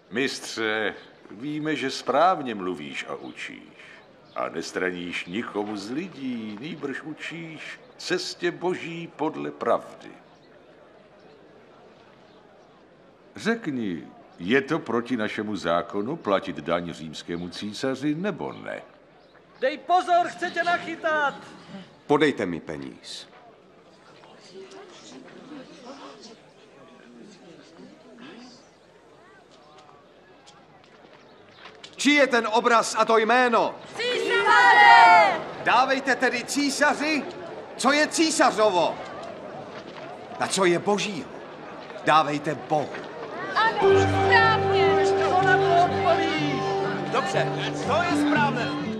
Mistře, víme, že správně mluvíš a učíš. A nestraníš nikomu z lidí, nýbrž učíš cestě Boží podle pravdy. Řekni, je to proti našemu zákonu platit daň římskému císaři, nebo ne? Dej pozor, chce tě nachytat! Podejte mi peníz. Čí je ten obraz a to jméno? Císaře! Dávejte tedy císaři, co je císařovo. A co je božího, dávejte Bohu. Ano, správně! Co na to odpovíš? Dobře, to je správné.